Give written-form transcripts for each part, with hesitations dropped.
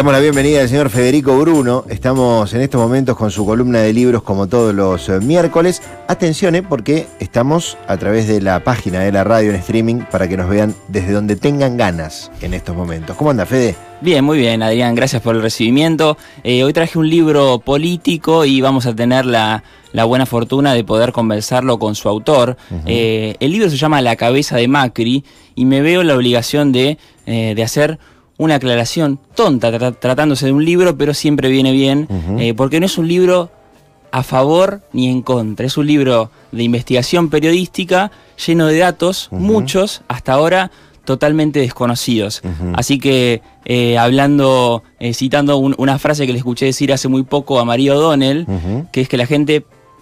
damos la bienvenida al señor Federico Bruno. Estamos en estos momentos con su columna de libros como todos los miércoles. Atención, porque estamos a través de la página de la radio en streaming para que nos vean desde donde tengan ganas en estos momentos. ¿Cómo anda, Fede? Bien, muy bien, Adrián, gracias por el recibimiento. Hoy traje un libro político y vamos a tener la buena fortuna de poder conversarlo con su autor. El libro se llama La cabeza de Macri y me veo la obligación de hacer una aclaración tonta tratándose de un libro, pero siempre viene bien, porque no es un libro a favor ni en contra, es un libro de investigación periodística lleno de datos, muchos hasta ahora totalmente desconocidos. Así que citando una frase que le escuché decir hace muy poco a María O'Donnell, que es que la gente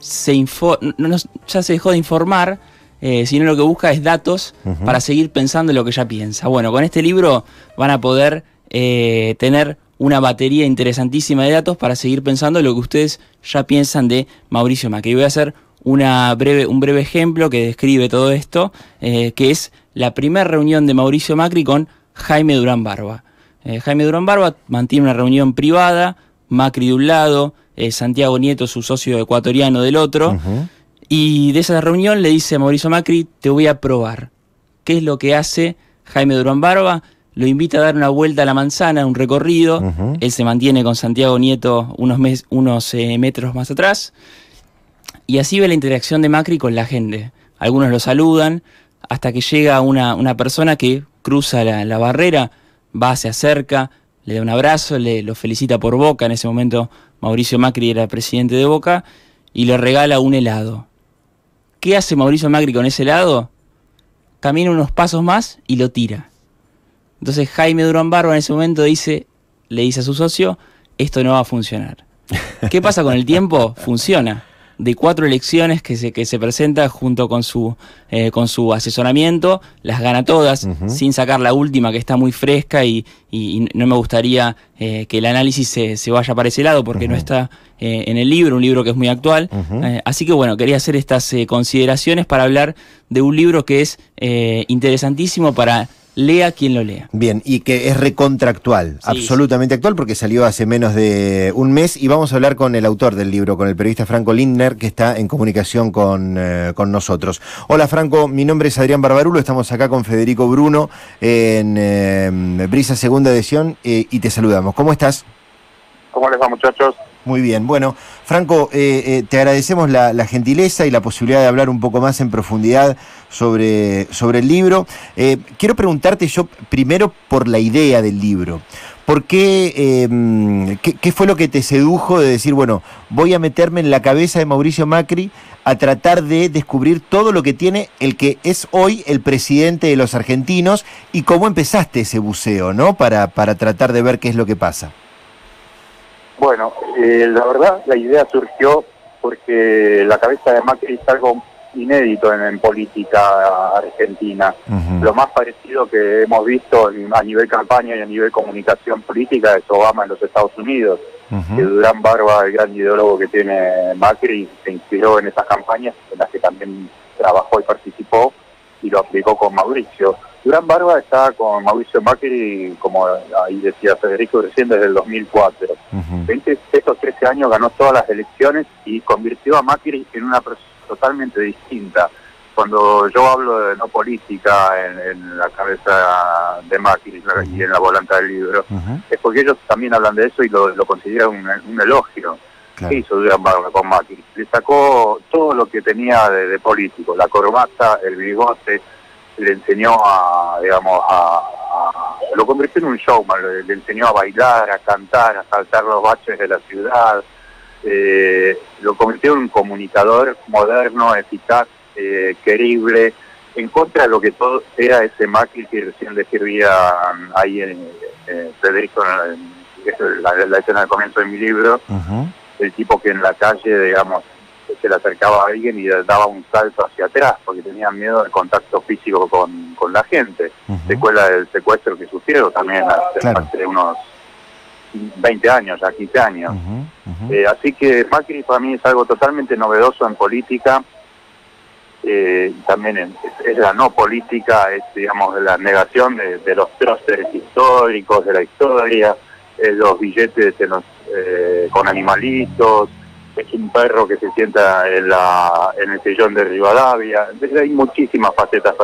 ya se dejó de informar, sino lo que busca es datos para seguir pensando lo que ya piensa. Bueno, con este libro van a poder tener una batería interesantísima de datos para seguir pensando lo que ustedes ya piensan de Mauricio Macri. Voy a hacer un breve ejemplo que describe todo esto, que es la primera reunión de Mauricio Macri con Jaime Durán Barba. Jaime Durán Barba mantiene una reunión privada, Macri de un lado, Santiago Nieto, su socio ecuatoriano, del otro. Y de esa reunión le dice a Mauricio Macri: te voy a probar. ¿Qué es lo que hace Jaime Durán Barba? Lo invita a dar una vuelta a la manzana, un recorrido. Él se mantiene con Santiago Nieto unos metros más atrás. Y así ve la interacción de Macri con la gente. Algunos lo saludan, hasta que llega una persona que cruza la barrera, se acerca, le da un abrazo, lo felicita por Boca. En ese momento Mauricio Macri era presidente de Boca, y le regala un helado. ¿Qué hace Mauricio Macri con ese helado? Camina unos pasos más y lo tira. Entonces Jaime Durán Barba en ese momento le dice a su socio: esto no va a funcionar. ¿Qué pasa con el tiempo? Funciona. De 4 elecciones que se presenta junto con su asesoramiento, las gana todas, sin sacar la última, que está muy fresca, y no me gustaría que el análisis se vaya para ese lado, porque no está en el libro, un libro que es muy actual. Así que bueno, quería hacer estas consideraciones para hablar de un libro que es interesantísimo para lea quien lo lea. Bien, y que es recontractual, sí, absolutamente actual, porque salió hace menos de un mes, y vamos a hablar con el autor del libro, con el periodista Franco Lindner, que está en comunicación con nosotros. Hola, Franco, mi nombre es Adrián Barbarulo, estamos acá con Federico Bruno en Brisa Segunda Edición, y te saludamos. ¿Cómo estás? ¿Cómo les va, muchachos? Muy bien. Bueno, Franco, te agradecemos la gentileza y la posibilidad de hablar un poco más en profundidad sobre el libro. Quiero preguntarte yo primero por la idea del libro. ¿Por qué fue lo que te sedujo de decir, bueno, voy a meterme en la cabeza de Mauricio Macri a tratar de descubrir todo lo que tiene el que es hoy el presidente de los argentinos, y cómo empezaste ese buceo, ¿no? Para tratar de ver qué es lo que pasa. Bueno, la verdad, la idea surgió porque la cabeza de Macri es algo inédito en política argentina. Lo más parecido que hemos visto a nivel campaña y a nivel comunicación política es Obama en los Estados Unidos. Que Durán Barba, el gran ideólogo que tiene Macri, se inspiró en esas campañas en las que también trabajó y participó, y lo aplicó con Mauricio. Durán Barba está con Mauricio Macri, como ahí decía Federico recién, desde el 2004. Estos 13 años ganó todas las elecciones y convirtió a Macri en una persona totalmente distinta. Cuando yo hablo de no política en la cabeza de Macri y en la volanta del libro, es porque ellos también hablan de eso y lo consideran un elogio. Claro. ¿Qué hizo Durán Barba con Macri? Le sacó todo lo que tenía de político, la corbata, el bigote, le enseñó lo convirtió en un showman, le enseñó a bailar, a cantar, a saltar los baches de la ciudad, lo convirtió en un comunicador moderno, eficaz, querible, en contra de lo que todo era ese Macri que recién describía ahí en Federico, la escena del comienzo de mi libro, el tipo que en la calle, digamos, se le acercaba a alguien y daba un salto hacia atrás porque tenía miedo del contacto físico con la gente. Secuela del secuestro que sufrieron también hace unos 20 años, ya 15 años. Así que Macri para mí es algo totalmente novedoso en política. También es la no política, es, digamos, la negación de los próceres históricos, de la historia, los billetes con animalitos, es un perro que se sienta en el sillón de Rivadavia. Entonces hay muchísimas facetas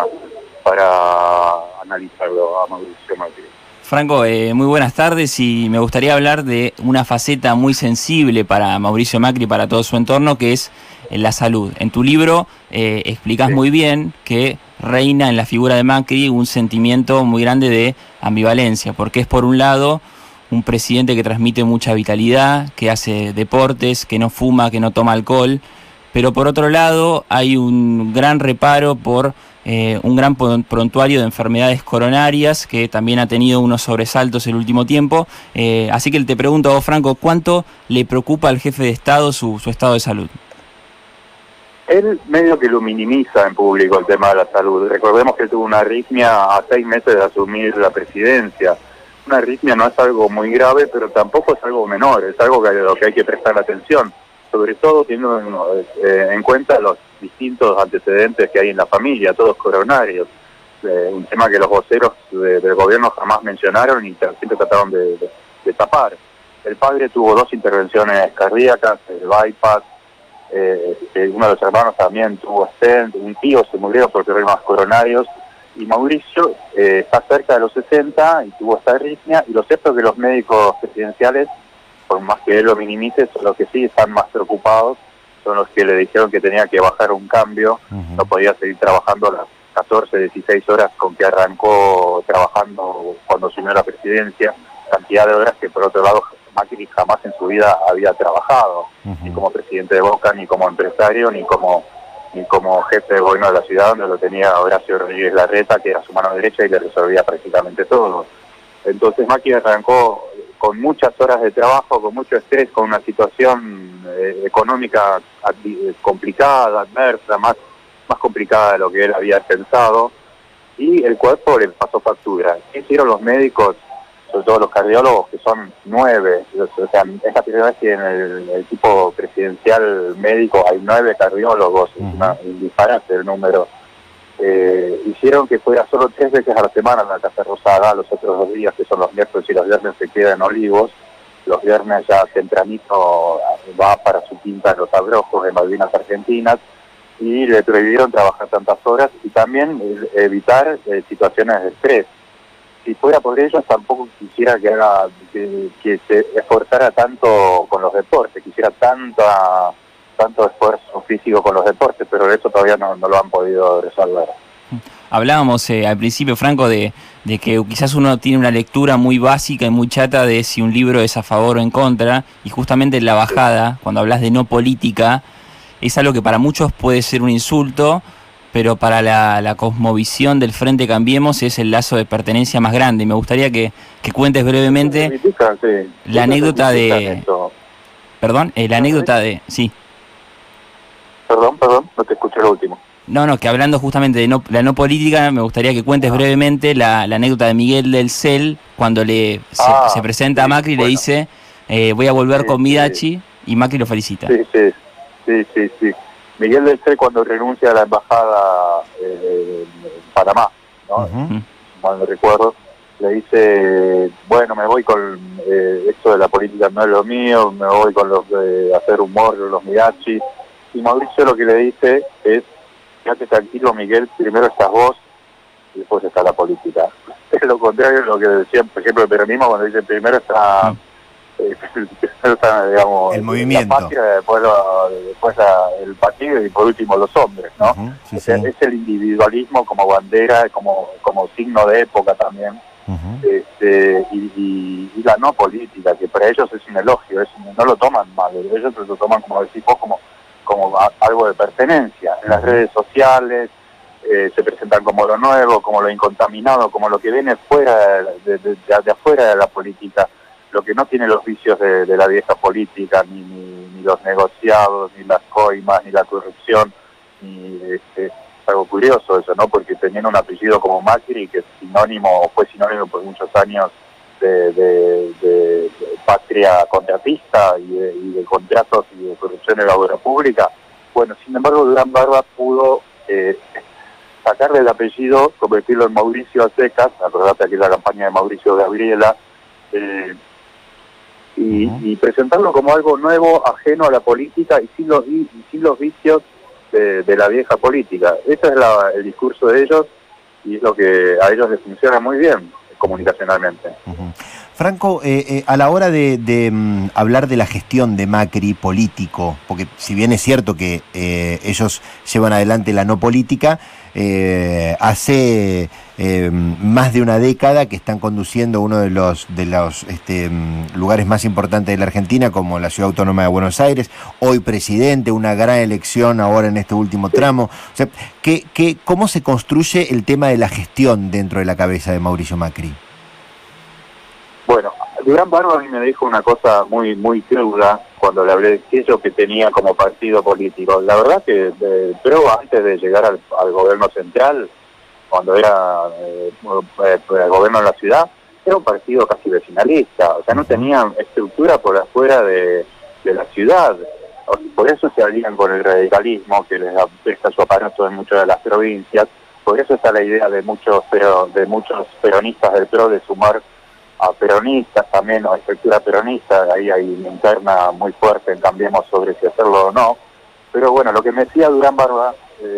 para analizarlo a Mauricio Macri. Franco, muy buenas tardes, y me gustaría hablar de una faceta muy sensible para Mauricio Macri y para todo su entorno, que es la salud. En tu libro explicás muy bien que reina en la figura de Macri un sentimiento muy grande de ambivalencia, porque es por un lado un presidente que transmite mucha vitalidad, que hace deportes, que no fuma, que no toma alcohol, pero por otro lado hay un gran reparo por un gran prontuario de enfermedades coronarias, que también ha tenido unos sobresaltos el último tiempo. Así que te pregunto a vos, Franco, ¿cuánto le preocupa al jefe de Estado su estado de salud? Él medio que lo minimiza en público el tema de la salud. Recordemos que él tuvo una arritmia a 6 meses de asumir la presidencia. Una arritmia no es algo muy grave, pero tampoco es algo menor, es algo a lo que hay que prestar atención, sobre todo teniendo en cuenta los distintos antecedentes que hay en la familia, todos coronarios. Un tema que los voceros del gobierno jamás mencionaron y siempre trataron de tapar. El padre tuvo 2 intervenciones cardíacas, el bypass, uno de los hermanos también tuvo stent, un tío se murió por problemas coronarios, y Mauricio está cerca de los 60 y tuvo esta arritmia, y lo cierto es que los médicos presidenciales, por más que él lo minimice, son los que sí están más preocupados, son los que le dijeron que tenía que bajar un cambio, no podía seguir trabajando las 14, 16 horas con que arrancó trabajando cuando asumió la presidencia, cantidad de horas que por otro lado Macri jamás en su vida había trabajado, ni como presidente de Boca, ni como empresario, ni como jefe de gobierno de la ciudad, donde lo tenía Horacio Rodríguez Larreta, que era su mano derecha y le resolvía prácticamente todo. Entonces Macri arrancó con muchas horas de trabajo, con mucho estrés, con una situación económica complicada, adversa, más complicada de lo que él había pensado, y el cuerpo le pasó factura. ¿Qué hicieron los médicos, sobre todo los cardiólogos, que son 9? O sea, es la primera vez que en el equipo presidencial médico hay 9 cardiólogos, es un disparate el número. Hicieron que fuera solo 3 veces a la semana en la Casa Rosada, los otros 2 días, que son los miércoles y los viernes, se queda en Olivos. Los viernes ya tempranito va para su quinta en Los Abrojos, en Malvinas Argentinas, y le prohibieron trabajar tantas horas y también evitar situaciones de estrés. Si fuera por ellos, tampoco quisiera que se esforzara tanto con los deportes, quisiera tanto esfuerzo físico con los deportes, pero eso todavía no lo han podido resolver. Hablábamos al principio, Franco, de que quizás uno tiene una lectura muy básica y muy chata de si un libro es a favor o en contra, y justamente en la bajada, cuando hablas de no política, es algo que para muchos puede ser un insulto, pero para la cosmovisión del Frente Cambiemos es el lazo de pertenencia más grande. Y me gustaría que cuentes brevemente la anécdota de... Perdón, la anécdota de... Sí. Perdón, no te escuché lo último. No, que hablando justamente de la no política, me gustaría que cuentes brevemente la anécdota de Miguel del CEL, cuando se presenta a Macri y le dice, voy a volver con Midachi, y Macri lo felicita. Sí. Miguel del CEL, cuando renuncia a la embajada en Panamá, ¿no? Mal no recuerdo, le dice, bueno, me voy con esto de la política no es lo mío, me voy con los de hacer humor, los Midachi. Y Mauricio lo que le dice es, quédate tranquilo, Miguel, primero estás vos y después está la política. Es lo contrario de lo que decían, por ejemplo, el peronismo, cuando dice primero está, digamos, el movimiento, la patria, después el partido y por último los hombres, ¿no? Es el individualismo como bandera, como signo de época también. Y la no política, que para ellos es un elogio, no lo toman mal, ellos lo toman, como decís vos, como algo de pertenencia. En las redes sociales se presentan como lo nuevo, como lo incontaminado, como lo que viene fuera de afuera de la política, lo que no tiene los vicios de la vieja política, ni los negociados, ni las coimas, ni la corrupción, es algo curioso eso, ¿no? Porque teniendo un apellido como Macri, que es sinónimo, fue sinónimo por muchos años de patria contratista y de contratos y de corrupción en la obra pública. Bueno, sin embargo, Durán Barba pudo sacarle el apellido, convertirlo en Mauricio a secas, acordate aquí la campaña de Mauricio Gabriela, y presentarlo como algo nuevo, ajeno a la política y sin los vicios de la vieja política. Ese es el discurso de ellos y es lo que a ellos les funciona muy bien comunicacionalmente. Franco, a la hora de hablar de la gestión de Macri político, porque si bien es cierto que ellos llevan adelante la no política, hace más de una década que están conduciendo uno de los lugares más importantes de la Argentina, como la Ciudad Autónoma de Buenos Aires, hoy presidente, una gran elección ahora en este último tramo. O sea, ¿cómo se construye el tema de la gestión dentro de la cabeza de Mauricio Macri? Bueno, Durán Barba a mí me dijo una cosa muy cruda cuando le hablé de aquello que tenía como partido político. La verdad que PRO, antes de llegar al gobierno central, cuando era el gobierno de la ciudad, era un partido casi vecinalista, o sea, no tenía estructura por afuera de la ciudad. Por eso se alían con el radicalismo, que les presta su aparato en muchas de las provincias. Por eso está la idea de muchos peronistas del PRO de sumar a peronistas también, o a estructura peronista. Ahí hay una interna muy fuerte en Cambiemos sobre si hacerlo o no. Pero bueno, lo que me decía Durán Barba,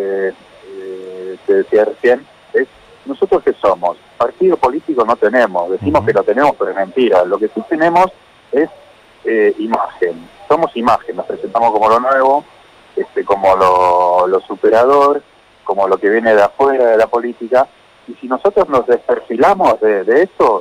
que decía recién, es: nosotros ¿qué somos? Partido político no tenemos, decimos que lo tenemos, pero es mentira. Lo que sí tenemos es imagen, somos imagen, nos presentamos como lo nuevo, como lo superador, como lo que viene de afuera de la política. Y si nosotros nos desperfilamos de esto,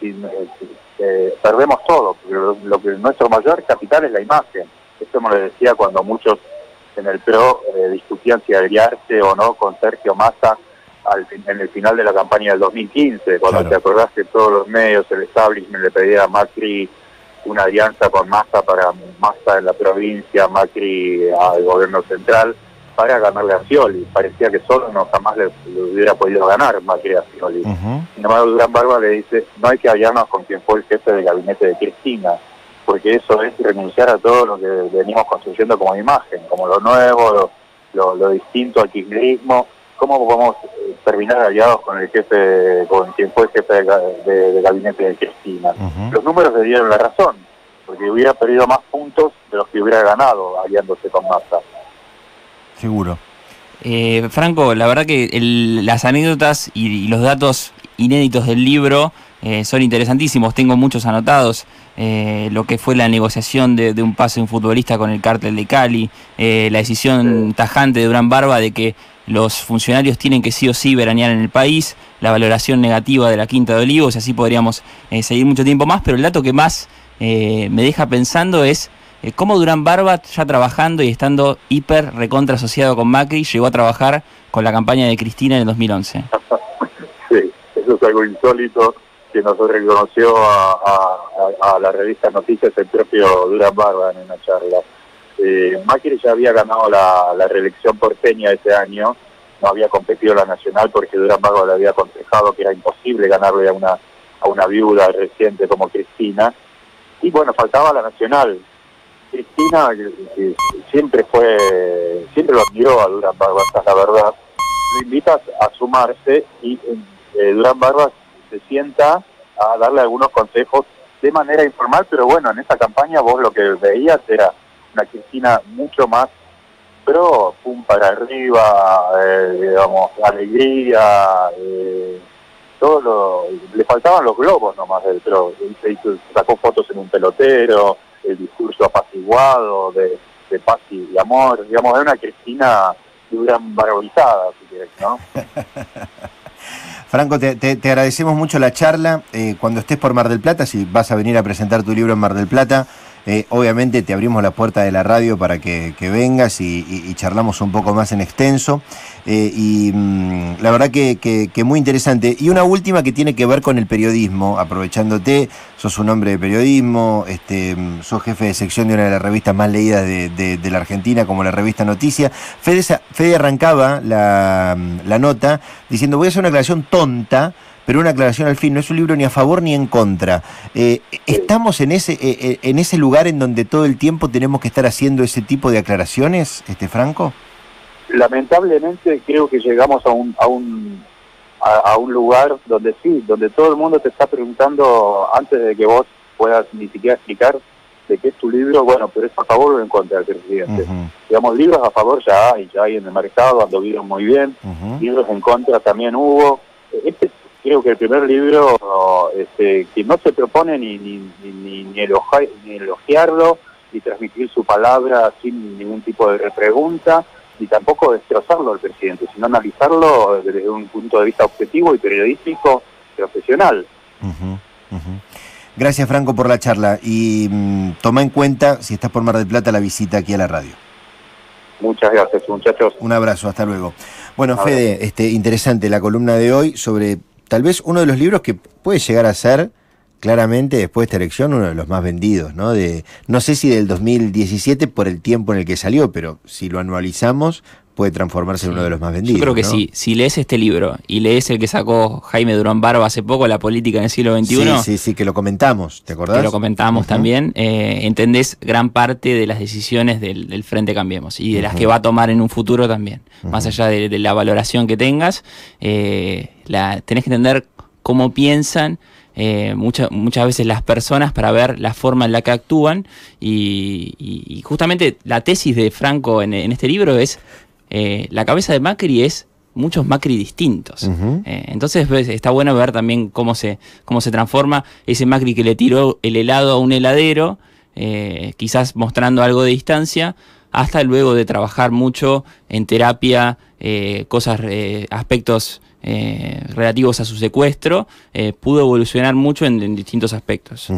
perdemos todo, porque lo que nuestro mayor capital es la imagen. Esto me lo decía cuando muchos en el PRO discutían si aliarse o no con Sergio Massa en el final de la campaña del 2015, cuando te acordás que todos los medios, el establishment le pedía a Macri una alianza con Massa para Massa en la provincia, Macri al gobierno central, para ganarle a Scioli. Parecía que solo jamás le hubiera podido ganar Macri a Scioli. Sin embargo, Durán Barba le dice: no hay que aliarnos con quien fue el jefe del gabinete de Cristina, porque eso es renunciar a todo lo que venimos construyendo como imagen, como lo nuevo, lo distinto al kirchnerismo. ¿Cómo podemos terminar aliados con quien fue el jefe de gabinete de Cristina? Los números le dieron la razón, porque hubiera perdido más puntos de los que hubiera ganado aliándose con Massa. Seguro. Franco, la verdad que las anécdotas y los datos inéditos del libro son interesantísimos. Tengo muchos anotados. Lo que fue la negociación de un pase de un futbolista con el cártel de Cali, la decisión tajante de Durán Barba de que los funcionarios tienen que sí o sí veranear en el país, la valoración negativa de la Quinta de Olivos, y así podríamos seguir mucho tiempo más, pero el dato que más me deja pensando es cómo Durán Barba, ya trabajando y estando hiper recontra asociado con Macri, llegó a trabajar con la campaña de Cristina en el 2011. Sí, eso es algo insólito que nos reconoció a la revista Noticias el propio Durán Barba en una charla. Macri ya había ganado la reelección porteña ese año, no había competido la nacional porque Durán Barba le había aconsejado que era imposible ganarle a una viuda reciente como Cristina, y bueno, faltaba la nacional. Cristina, que siempre lo admiró a Durán Barba, esa es la verdad, lo invitas a sumarse y Durán Barba se sienta a darle algunos consejos de manera informal, pero bueno, en esa campaña vos lo que veías era una Cristina mucho más pro, pum para arriba, digamos, alegría, le faltaban los globos nomás del pro. Sacó fotos en un pelotero, el discurso apaciguado de paz y amor, digamos, era una Cristina Durán Barbizada, si querés, ¿no? Franco, te agradecemos mucho la charla. Cuando estés por Mar del Plata, si vas a venir a presentar tu libro en Mar del Plata, obviamente te abrimos la puerta de la radio para que vengas y charlamos un poco más en extenso. La verdad que muy interesante. Y una última que tiene que ver con el periodismo, aprovechándote, sos un hombre de periodismo, sos jefe de sección de una de las revistas más leídas de la Argentina, como la revista Noticia. Fede arrancaba la nota diciendo: voy a hacer una aclaración tonta, pero una aclaración al fin, no es un libro ni a favor ni en contra. ¿Estamos en ese lugar en donde todo el tiempo tenemos que estar haciendo ese tipo de aclaraciones, Franco? Lamentablemente creo que llegamos a un lugar donde sí, donde todo el mundo te está preguntando antes de que vos puedas ni siquiera explicar de qué es tu libro, bueno, pero es a favor o en contra del presidente. Digamos, libros a favor ya hay en el mercado, anduvieron muy bien, libros en contra también hubo. Este creo que el primer libro que no se propone ni elogiarlo, ni transmitir su palabra sin ningún tipo de repregunta, ni tampoco destrozarlo al presidente, sino analizarlo desde un punto de vista objetivo y periodístico profesional. Gracias, Franco, por la charla y toma en cuenta, si estás por Mar del Plata, la visita aquí a la radio. Muchas gracias, muchachos. Un abrazo, hasta luego. Bueno, Fede, interesante la columna de hoy sobre tal vez uno de los libros que puede llegar a ser, claramente, después de esta elección, uno de los más vendidos, ¿no? No sé si del 2017 por el tiempo en el que salió, pero si lo anualizamos, puede transformarse en uno de los más vendidos. Yo creo que ¿no? sí. Si lees este libro y lees el que sacó Jaime Durán Barba hace poco, La política en el siglo XXI... Sí, que lo comentamos, ¿te acordás? Que lo comentamos también. Entendés gran parte de las decisiones del Frente Cambiemos y de las que va a tomar en un futuro también. Más allá de la valoración que tengas, tenés que entender cómo piensan muchas veces las personas para ver la forma en la que actúan y justamente la tesis de Franco en este libro es la cabeza de Macri es muchos Macri distintos. Entonces está bueno ver también cómo se transforma ese Macri que le tiró el helado a un heladero, quizás mostrando algo de distancia, hasta luego de trabajar mucho en terapia, aspectos relativos a su secuestro, pudo evolucionar mucho en distintos aspectos.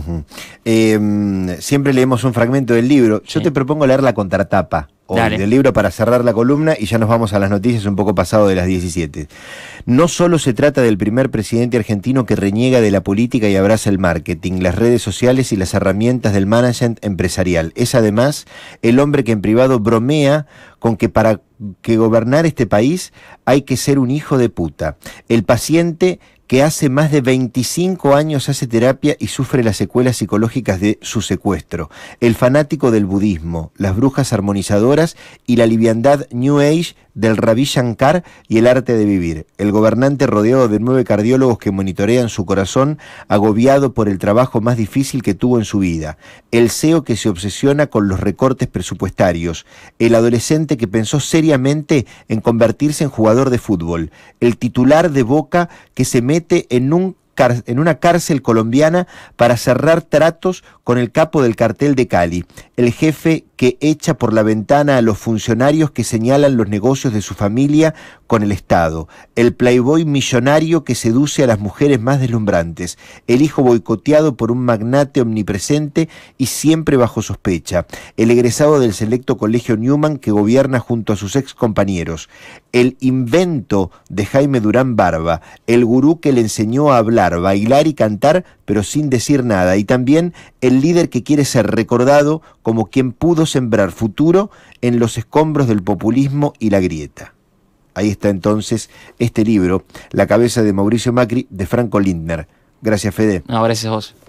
Siempre leemos un fragmento del libro. Yo te propongo leer la contratapa del libro para cerrar la columna y ya nos vamos a las noticias un poco pasado de las 17. No solo se trata del primer presidente argentino que reniega de la política y abraza el marketing, las redes sociales y las herramientas del management empresarial. Es además el hombre que en privado bromea con que para que gobernar este país hay que ser un hijo de puta. El paciente que hace más de 25 años hace terapia y sufre las secuelas psicológicas de su secuestro. El fanático del budismo, las brujas armonizadoras y la liviandad New Age del Ravi Shankar y el arte de vivir. El gobernante rodeado de 9 cardiólogos que monitorean su corazón, agobiado por el trabajo más difícil que tuvo en su vida. El CEO que se obsesiona con los recortes presupuestarios. El adolescente que pensó seriamente en convertirse en jugador de fútbol. El titular de Boca que se mete en una cárcel colombiana para cerrar tratos con el capo del cartel de Cali, el jefe que echa por la ventana a los funcionarios que señalan los negocios de su familia con el Estado, el playboy millonario que seduce a las mujeres más deslumbrantes, el hijo boicoteado por un magnate omnipresente y siempre bajo sospecha, el egresado del selecto colegio Newman que gobierna junto a sus ex compañeros, el invento de Jaime Durán Barba, el gurú que le enseñó a hablar, bailar y cantar pero sin decir nada, y también el líder que quiere ser recordado como quien pudo sembrar futuro en los escombros del populismo y la grieta. Ahí está entonces este libro, La cabeza de Mauricio Macri, de Franco Lindner. Gracias, Fede. No, gracias a vos.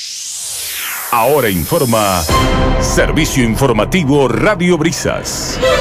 Ahora informa Servicio Informativo Radio Brisas.